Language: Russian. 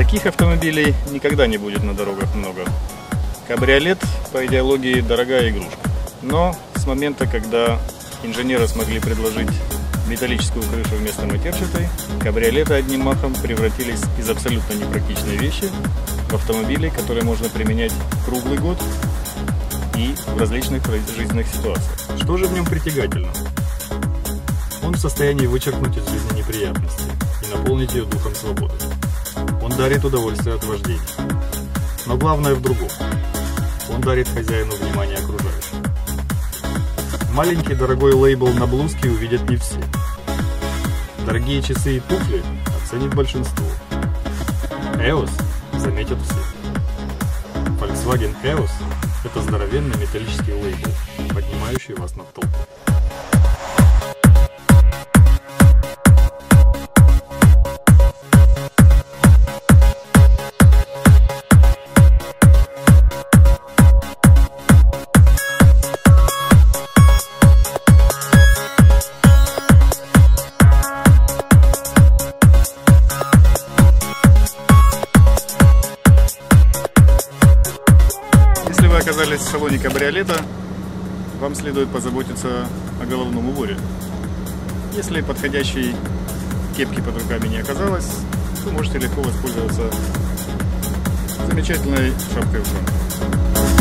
Таких автомобилей никогда не будет на дорогах много. Кабриолет, по идеологии, дорогая игрушка. Но с момента, когда инженеры смогли предложить металлическую крышу вместо матерчатой, кабриолеты одним махом превратились из абсолютно непрактичной вещи в автомобили, которые можно применять круглый год и в различных жизненных ситуациях. Что же в нем притягательно? Он в состоянии вычеркнуть из жизни неприятности и наполнить ее духом свободы. Он дарит удовольствие от вождения. Но главное в другом. Он дарит хозяину внимание окружающих. Маленький дорогой лейбл на блузке увидят не все. Дорогие часы и туфли оценит большинство. EOS заметят все. Volkswagen EOS – это здоровенный металлический лейбл, поднимающий вас над толпой. Если вы оказались в салоне кабриолета, вам следует позаботиться о головном уборе. Если подходящей кепки под руками не оказалось, то можете легко воспользоваться замечательной шапкой-ушанкой.